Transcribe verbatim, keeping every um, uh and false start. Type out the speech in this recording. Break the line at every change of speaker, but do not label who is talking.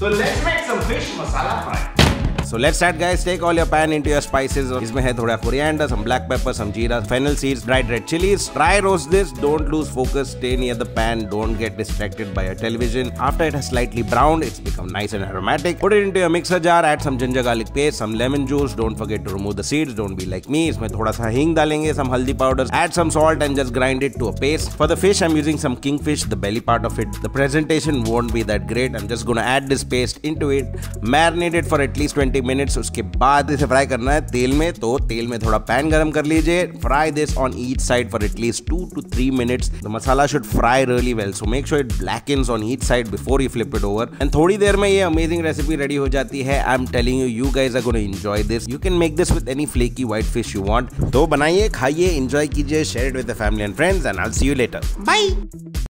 So let's make some fish masala fry.
So let's start guys, take all your pan into your spices. इसमें है थोड़ा coriander, some black pepper, some jeera, fennel seeds, dried red chilies. Dry roast this, don't lose focus, stay near the pan, don't get distracted by your television. After it has slightly browned, it's become nice and aromatic. Put it into your mixer jar, add some ginger garlic paste, some lemon juice, don't forget to remove the seeds, don't be like me. इसमें थोड़ा सा हींग डालेंगे, some haldi powder, add some salt and just grind it to a paste. For the fish, I'm using some kingfish, the belly part of it. The presentation won't be that great. I'm just gonna add this paste into it, marinate it for at least twenty minutes. उसके बाद इसे fry करना है तेल में, तो तेल में थोड़ा पैन गरम कर लीजिए. Fry this on each side for at least two two three minutes. The masala should fry really well, so make sure it blackens on each side before you flip it over. And थोड़ी देर में ये amazing recipe ready हो जाती है. I am telling you, you guys are gonna enjoy this. You can make this with any flaky white fish you want. तो बनाइए, खाइए, एंजॉय कीजिए, share it with the family and friends, and I will see you later. Bye.